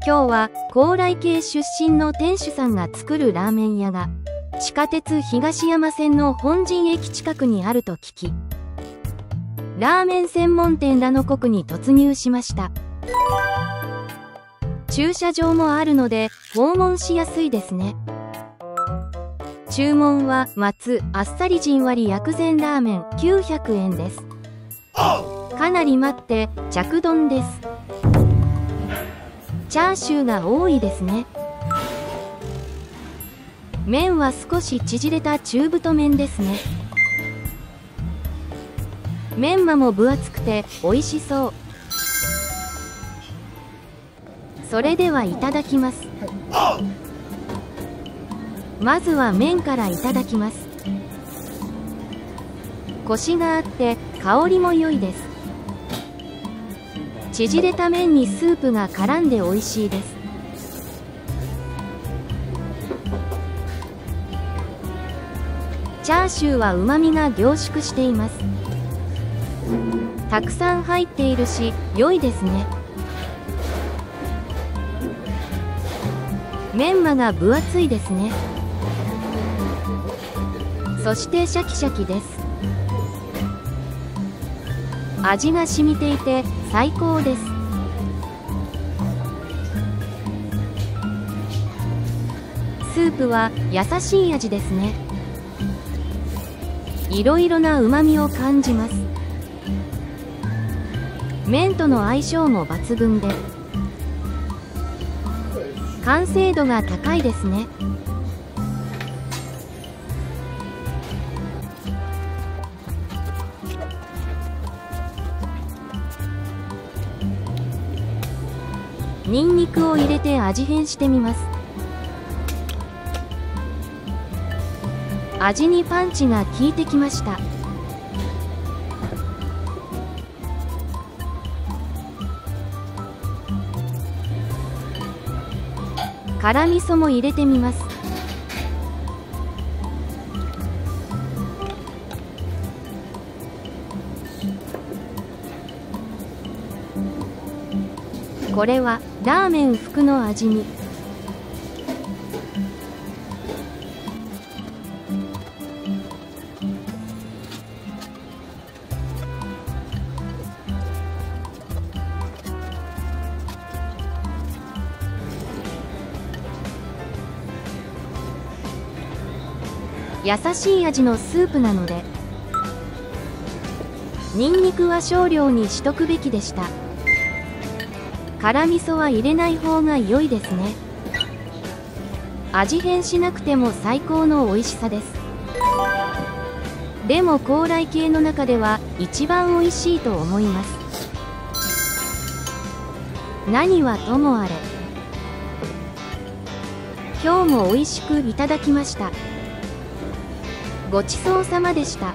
今日は高麗系出身の店主さんが作るラーメン屋が地下鉄東山線の本陣駅近くにあると聞き、ラーメン専門店ラノ国に突入しました。駐車場もあるので訪問しやすいですね。注文は松あっさりじんわり薬膳ラーメン900円です。かなり待って着丼です。チャーシューが多いですね。麺は少し縮れた中太麺ですね。メンマも分厚くて美味しそう。それではいただきます。まずは麺からいただきます。コシがあって香りも良いです。縮れた麺にスープが絡んで美味しいです。チャーシューはうまみが凝縮しています。たくさん入っているし良いですね。メンマが分厚いですね。そしてシャキシャキです。味が染みていて最高です。スープは優しい味ですね。いろいろなうまみを感じます。麺との相性も抜群で完成度が高いですね。ニンニクを入れて味変してみます。味にパンチが効いてきました。辛味噌も入れてみます。これはラーメン福の味に。優しい味のスープなのでニンニクは少量にしとくべきでした。辛味噌は入れない方が良いですね。味変しなくても最高の美味しさです。でも高麗系の中では一番美味しいと思います。何はともあれ今日も美味しくいただきました。ごちそうさまでした。